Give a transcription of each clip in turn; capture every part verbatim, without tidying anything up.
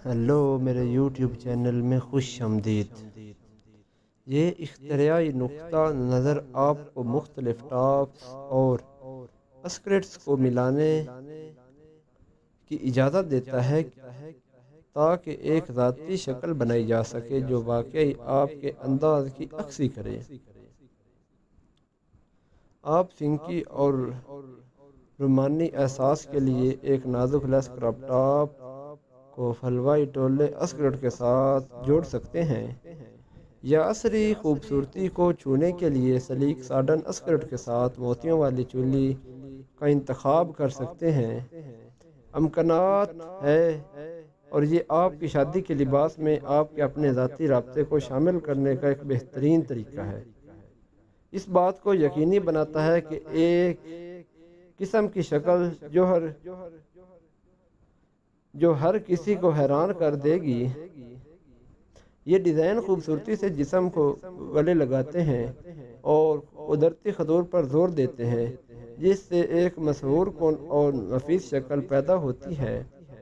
Hello میرے YouTube channel میں خوش آمدید۔ یہ اختراعی نقطہ نظر آپ کو مختلف ٹاپس اور اسکرٹس کو ملانے کی اجازت دیتا ہے تاکہ ایک ذاتی شکل بنائی جا سکے جو واقعی آپ کے انداز کی عکاسی کرے۔ آپ سنکی اور رومانی احساس کے لیے ایک نازک لیس کراپ ٹاپ کو حلوائی ٹولے اسکرٹ کے ساتھ جوڑ سکتے ہیں، یا عصری خوبصورتی کو چھونے کے لیے سلیک ساڈن اسکرٹ کے ساتھ موتیوں والی چولی کا انتخاب کر سکتے ہیں۔ امکانات ہے اور یہ آپ کی شادی کے لباس میں آپ کے اپنے ذاتی رابطے کو شامل کرنے کا ایک بہترین طریقہ ہے۔ اس بات کو یقینی بناتا ہے کہ ایک قسم کی شکل جو ہر جو ہر کسی کو حیران کر دے گی۔ یہ ڈیزائن خوبصورتی سے جسم کو گلے لگاتے ہیں اور قدرتی خطور پر زور دیتے ہیں، جس سے ایک مشہور کن اور نفیس شکل پیدا ہوتی ہے۔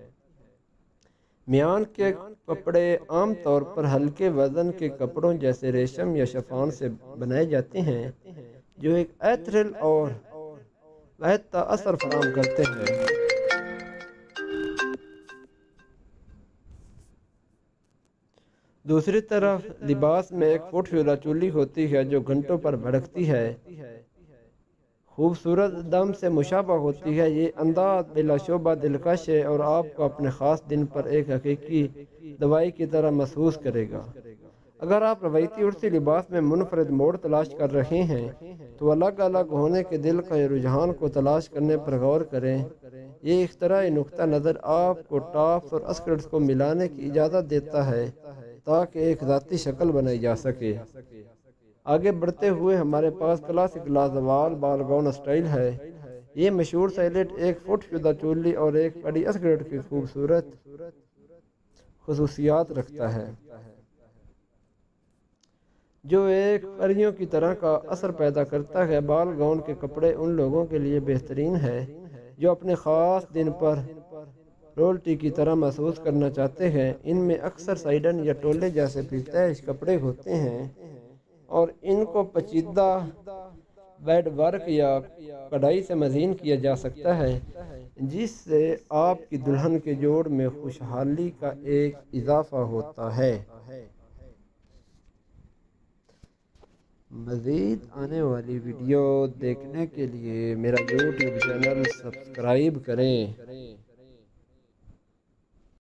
میان کے کپڑے عام طور پر ہلکے وزن کے کپڑوں جیسے ریشم یا شفان سے بنائے جاتے ہیں، جو ایک ایتھرل اور لہتا اثر فراہم کرتے ہیں۔ دوسری طرف لباس میں ایک فٹ فیورا چولی ہوتی ہے جو گھنٹوں پر بھڑکتی ہے، خوبصورت دم سے مشابہ ہوتی ہے۔ یہ انداز بلا شبہ دلکش ہے اور آپ کو اپنے خاص دن پر ایک حقیقی دوائی کی طرح محسوس کرے گا۔ اگر آپ روایتی عرسی لباس میں منفرد موڑ تلاش کر رہے ہیں تو الگ الگ ہونے کے دل کا رجحان کو تلاش کرنے پر غور کریں۔ یہ اختراعی نقطہ نظر آپ کو ٹاپس اور اسکرٹس کو ملانے کی اجازت دیتا ہے تاکہ ایک ذاتی شکل بنائی جا سکے۔ آگے بڑھتے ہوئے ہمارے پاس کلاسک لازوال بال گاؤن سٹائل ہے۔ یہ مشہور سائلیٹ ایک فٹ فیودہ چولی اور ایک پڑی اسکرٹ کی خوبصورت خصوصیات رکھتا ہے، جو ایک پریوں کی طرح کا اثر پیدا کرتا ہے۔ بال گاؤن کے کپڑے ان لوگوں کے لیے بہترین ہے جو اپنے خاص دن پر رولٹی کی طرح محسوس کرنا چاہتے ہیں۔ ان میں اکثر سائڈن یا ٹولے جیسے پرتیش کپڑے ہوتے ہیں اور ان کو پیچیدہ بیڈ ورک یا کڑھائی سے مزین کیا جا سکتا ہے، جس سے آپ کی دلہن کے جوڑ میں خوشحالی کا ایک اضافہ ہوتا ہے۔ مزید آنے والی ویڈیو دیکھنے کے لیے میرا یوٹیوب چینل سبسکرائب کریں۔